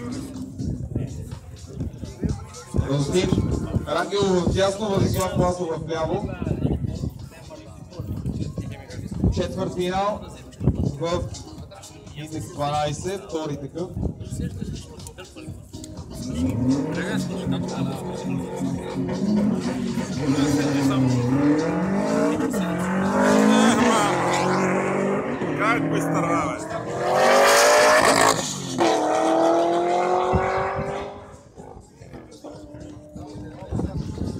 Радостин Рангелов в дясно, Владислав Пласов в ляво. Четвъртфинал в индекс 12, втори такъв. Как быстро!